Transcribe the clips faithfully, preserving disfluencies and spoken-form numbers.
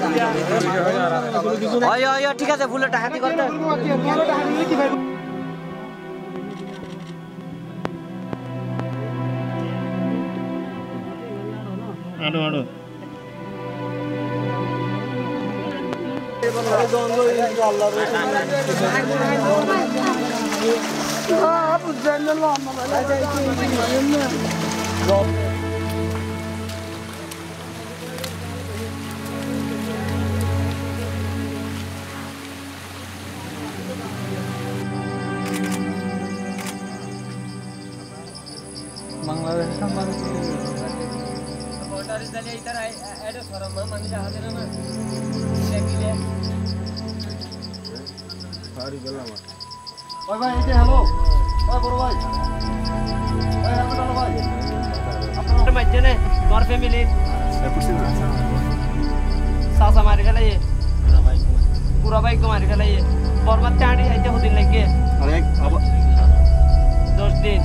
আয় আয় ঠিক আছে ফুলে টাকাতি করতে আড়ো আড়ো बांग्लादेश संबंध बोर्डर इधर इधर ऐडो फॉर्म में मंदिर हाजिर है ना देखिए सारी गल्ला में ओए भाई इधर हेलो ओए बड़ो भाई ओए हेलो भाई अपना मजे ने और फैमिली सासा मार के लिए पूरा बाइक पूरा बाइक को मार के लिए बर्बाद चांदी ऐसे होती लगे अरे अब दस दिन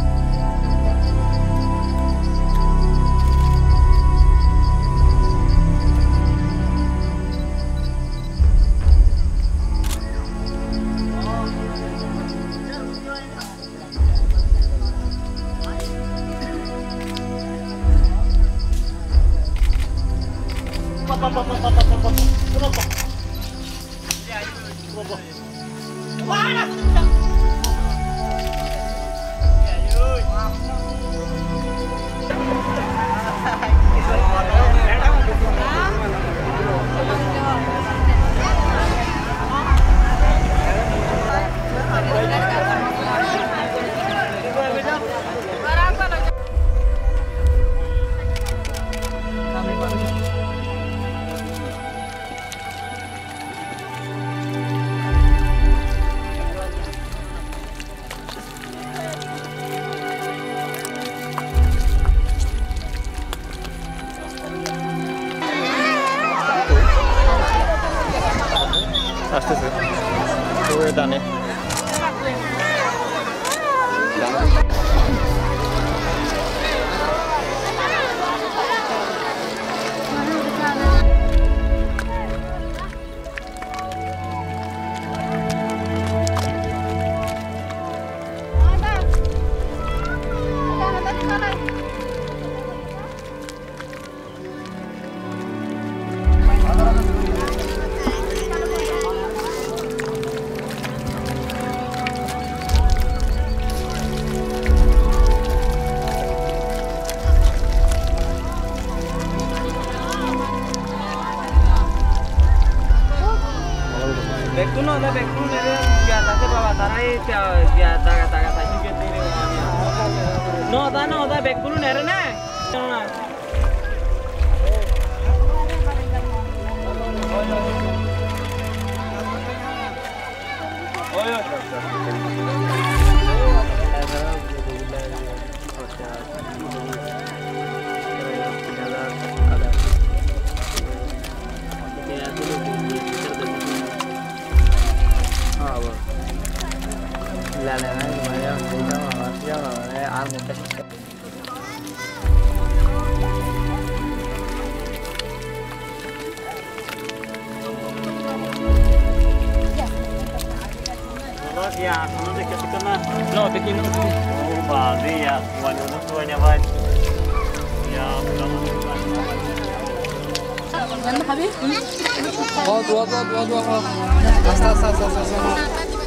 আসতেছে তো ডানে Bekun ada bekun ada biasa tu bawa tarai dia taga taga tadi dia tu. No ada no ada bekun nere na. La la la, Maria, kita mau siapa? Eh, army tadi. Terus ya, kamu dekat itu na? No, bikin itu. Oh, balik ya, waduh itu tuanya banyak. Ya, mudah-mudahan. Oh, dua dua dua dua. Asta asta asta asta.